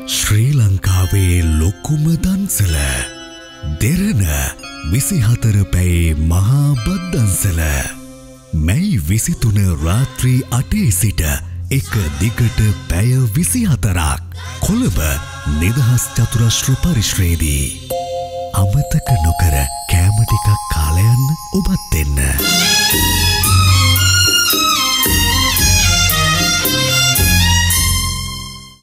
ශ්‍රී ලංකාවේ ලොකුම දන්සල දෙරණ 24 පැයි මහා බද්දන්සල මැයි 23 රාත්‍රී 8 සිට එක දිගට පැය 24ක් කොළඹ නිදහස් චතුරස්‍ර පරිශ්‍රයේදී අමතක නොකර කෑම ටිකක් කාලා යන්න ඔබත් එන්න.